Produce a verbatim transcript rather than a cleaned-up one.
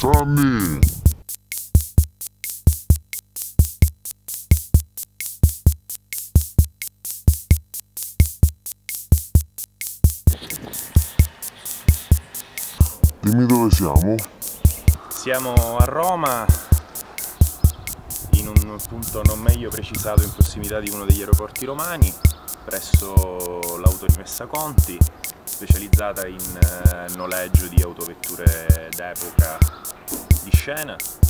Sammy! Dimmi dove siamo? Siamo a Roma, in un punto non meglio precisato in prossimità di uno degli aeroporti romani, presso l'Autorimessa Conti, specializzata in noleggio di autovetture d'epoca di scena.